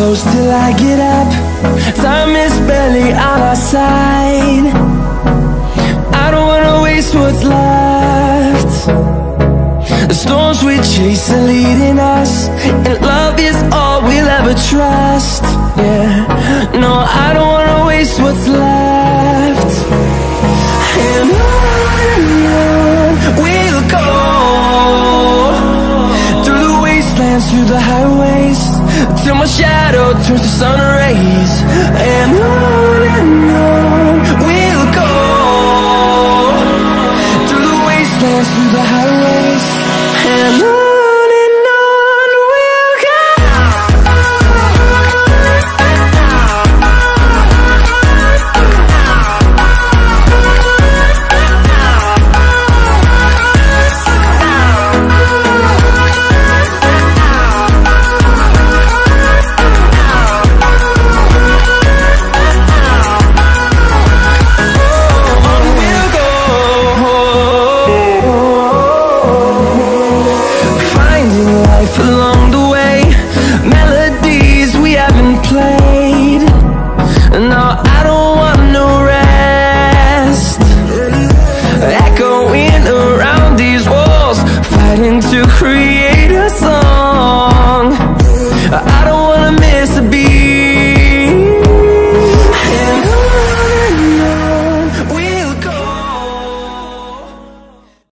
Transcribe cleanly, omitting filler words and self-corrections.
close till I get up. Time is barely on our side. I don't wanna waste what's left. The storms we chase are leading us, and love is all we'll ever trust. Yeah, no, I don't wanna waste what's left. And on we'll go, through the wastelands, through the highways, till my shadow turns to sun rays. And on we'll go, through the wastelands, through the highways, and on we'll go. Along the way, melodies we haven't played. No, I don't want no rest. Echoing around these walls, fighting to create